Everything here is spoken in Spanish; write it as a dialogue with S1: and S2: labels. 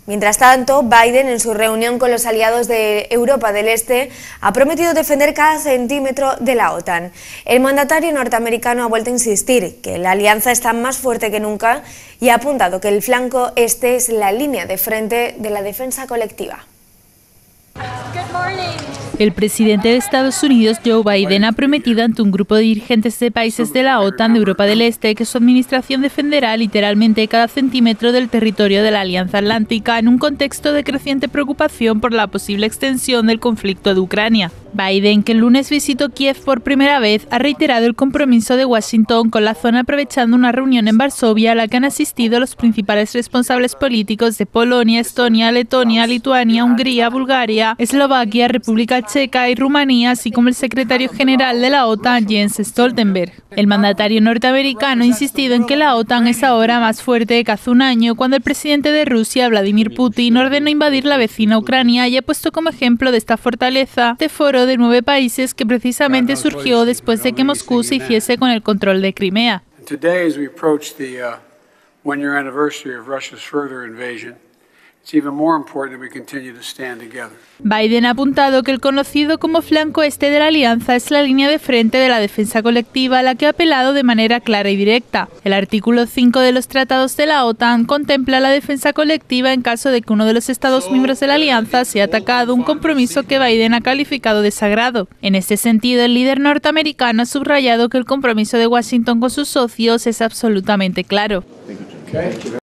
S1: Mientras tanto, Biden, en su reunión con los aliados de Europa del Este, ha prometido defender cada centímetro de la OTAN. El mandatario norteamericano ha vuelto a insistir que la alianza está más fuerte que nunca y ha apuntado que el flanco este es la línea de frente de la defensa colectiva.
S2: El presidente de Estados Unidos, Joe Biden, ha prometido ante un grupo de dirigentes de países de la OTAN de Europa del Este que su administración defenderá literalmente cada centímetro del territorio de la Alianza Atlántica en un contexto de creciente preocupación por la posible extensión del conflicto de Ucrania. Biden, que el lunes visitó Kiev por primera vez, ha reiterado el compromiso de Washington con la zona aprovechando una reunión en Varsovia a la que han asistido los principales responsables políticos de Polonia, Estonia, Letonia, Lituania, Hungría, Bulgaria, Eslovaquia, República Checa y Rumanía, así como el secretario general de la OTAN, Jens Stoltenberg. El mandatario norteamericano ha insistido en que la OTAN es ahora más fuerte que hace un año, cuando el presidente de Rusia, Vladimir Putin, ordenó invadir la vecina Ucrania y ha puesto como ejemplo de esta fortaleza este foro de 9 países que precisamente surgió después de que Moscú se hiciese con el control de Crimea. Biden ha apuntado que el conocido como flanco este de la alianza es la línea de frente de la defensa colectiva a la que ha apelado de manera clara y directa. El artículo 5 de los tratados de la OTAN contempla la defensa colectiva en caso de que uno de los Estados miembros de la alianza sea atacado, un compromiso que Biden ha calificado de sagrado. En este sentido, el líder norteamericano ha subrayado que el compromiso de Washington con sus socios es absolutamente claro.